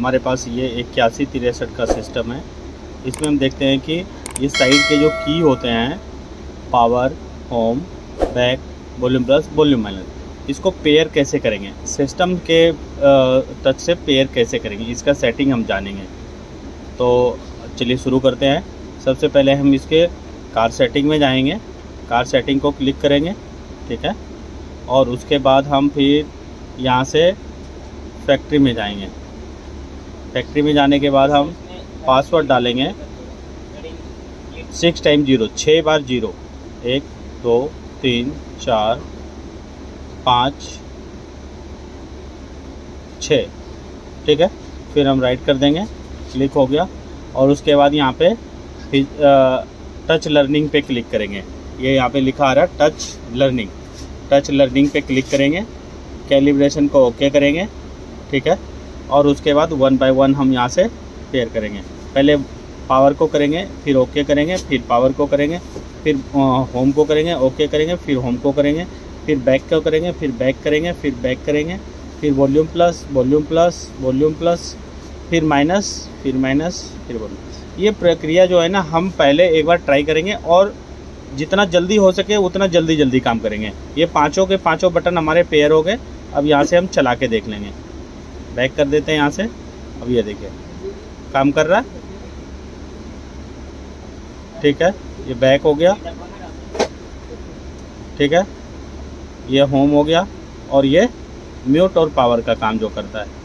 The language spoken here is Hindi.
हमारे पास ये 8163 का सिस्टम है। इसमें हम देखते हैं कि ये साइड के जो की होते हैं, power, home, back, volume plus, volume minus, इसको पेयर कैसे करेंगे, सिस्टम के टच से पेयर कैसे करेंगे, इसका सेटिंग हम जानेंगे। तो चलिए शुरू करते हैं। सबसे पहले हम इसके कार सेटिंग में जाएंगे, कार सेटिंग को क्लिक करेंगे, ठीक है। और उसके बाद हम फिर यहाँ से फैक्ट्री में जाएंगे। फैक्ट्री में जाने के बाद हम पासवर्ड डालेंगे 6 टाइम 0, 6 बार 0, 1 2 3 4 5 6, ठीक है। फिर हम राइट कर देंगे, क्लिक हो गया। और उसके बाद यहाँ पे टच लर्निंग पे क्लिक करेंगे। ये यहाँ पे लिखा आ रहा है टच लर्निंग, टच लर्निंग पे क्लिक करेंगे, कैलिब्रेशन को ओके करेंगे, ठीक है। और उसके बाद 1 बाय 1 हम यहाँ से पेयर करेंगे। पहले पावर को करेंगे, फिर ओके करेंगे, फिर पावर को करेंगे, फिर होम को करेंगे, ओके करेंगे, फिर होम को करेंगे, फिर बैक को करेंगे, फिर बैक करेंगे, फिर बैक करेंगे, फिर volume plus, volume plus, volume plus, फिर माइनस, फिर माइनस, फिर वॉल्यूम। ये प्रक्रिया जो है ना, हम पहले एक बार ट्राई करेंगे और जितना जल्दी हो सके उतना जल्दी काम करेंगे। ये पांचों के पांचों बटन हमारे पेयर हो गए। अब यहाँ से हम चला के देख लेंगे। बैक कर देते हैं यहाँ से। अब ये देखिए काम कर रहा है, ठीक है। ये बैक हो गया, ठीक है। ये होम हो गया और ये म्यूट और पावर का काम जो करता है।